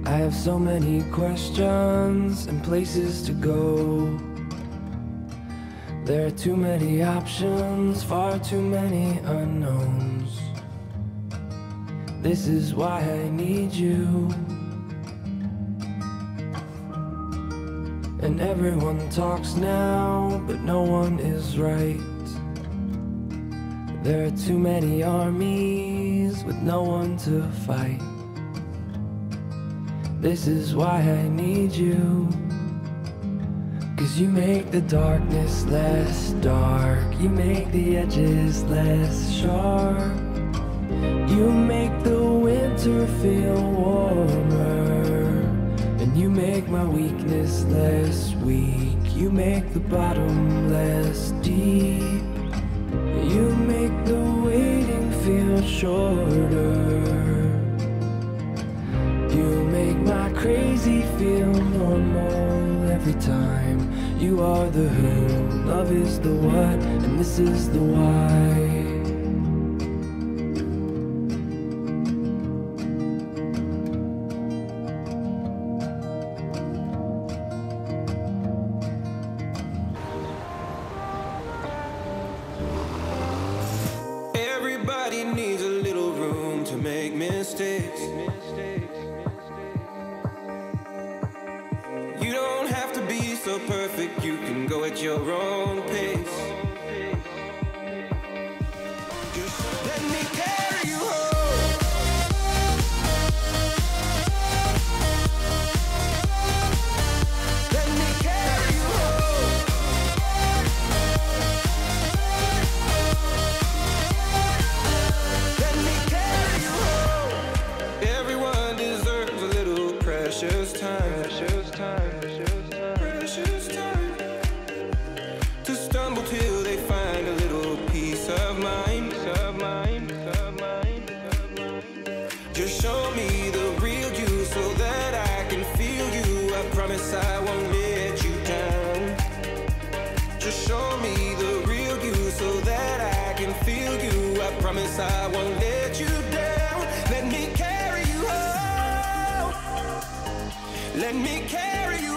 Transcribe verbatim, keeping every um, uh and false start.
I have so many questions and places to go. There are too many options, far too many unknowns. This is why I need you. And everyone talks now, but no one is right. There are too many armies with no one to fight. This is why I need you. 'Cause you make the darkness less dark. You make the edges less sharp. You make the winter feel warmer. And you make my weakness less weak. You make the bottom less deep. You make the waiting feel shorter. You make my crazy feel normal every time. You are the who, love is the what, and this is the why. Everybody needs a little room to make mistakes. You don't have to be so perfect, you can go at your own pace. Just let me carry you home. Let me carry you home. Let me carry you home. Everyone deserves a little precious time. Precious time. Precious time to stumble till they find a little peace of mind. Of mind, of mind, of mind. Just show me the real you so that I can feel you. I promise I won't let you down. Just show me the real you so that I can feel you. I promise I won't let you down. Let me carry you home. Let me carry you